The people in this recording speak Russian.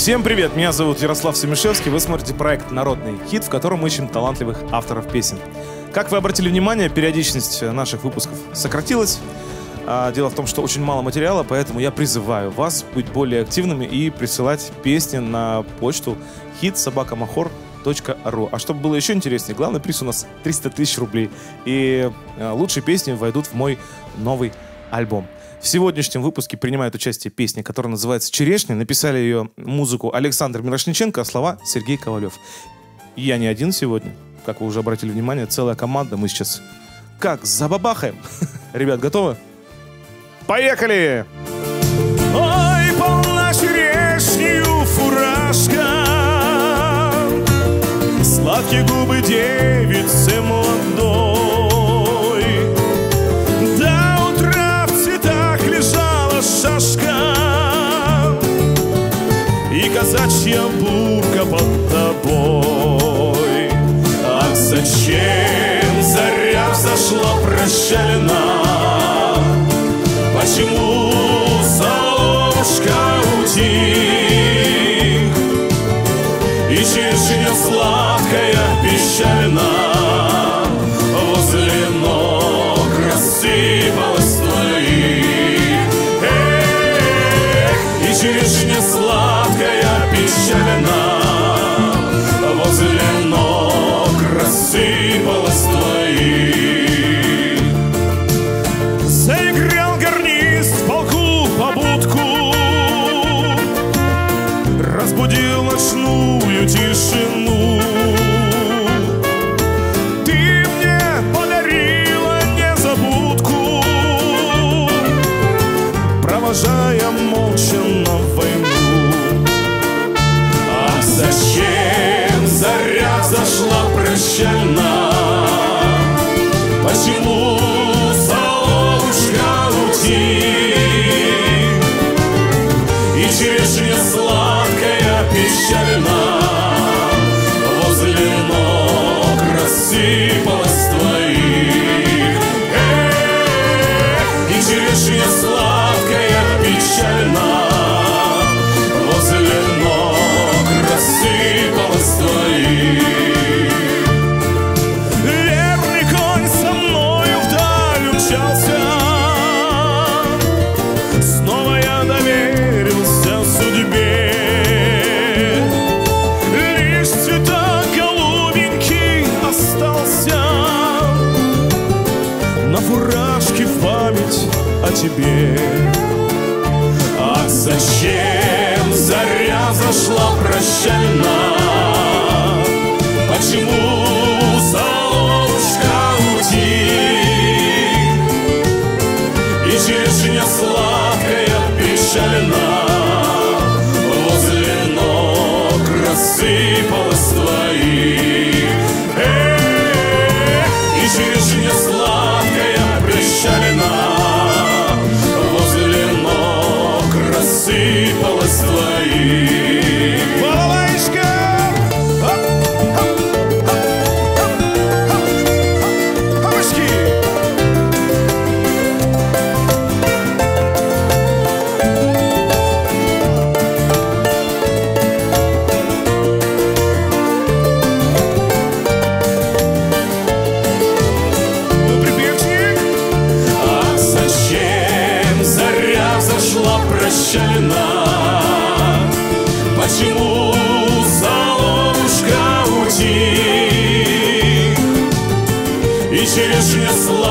Всем привет, меня зовут Ярослав Сумишевский, вы смотрите проект «Народный хит», в котором мы ищем талантливых авторов песен. Как вы обратили внимание, периодичность наших выпусков сократилась. Дело в том, что очень мало материала, поэтому я призываю вас быть более активными и присылать песни на почту hit@mahor.ru. А чтобы было еще интереснее, главный приз у нас 300 тысяч рублей. И лучшие песни войдут в мой новый альбом. В сегодняшнем выпуске принимает участие песня, которая называется «Черешня». Написали ее музыку Александр Мирошниченко, а слова Сергей Ковалев. И я не один сегодня, как вы уже обратили внимание, целая команда. Мы сейчас как забабахаем. Ребят, готовы? Поехали! Ой, полна черешнею фуражка, сладкие губы девицы молодой. До утра в цветах лежала шашка и казачья бурка под тобой. Ах, зачем заря взошла прощальна? Почему соловушка утих, и черешня сладкая печальна возле ног рассыпалась твоих? Эх, и черешня сладкая печальна возле ног рассыпалась твоих. Заиграл гарнист в полку побудку, разбудил ночную тишину. Ты мне подарила незабудку, провожая молча на войну. Ах, зачем заря взошла прощальна? Почему и черешня сладкая печальна возле ног рассыпалась твоих? Эх, и черешня сладкая печальна возле ног рассыпалась твоих. Верный конь со мною вдаль умчался, фуражки в память о тебе. Ах, зачем заря зашла прощальна? Почему соловушка утих, и черешня сладкая печальна возле ног рассыпалась твоих? Эх, и черешня сладкая печальна возле ног рассыпалась твоих. Балалайка! Опачки! Прощальна, почему соловушка утих, и черешня сладкая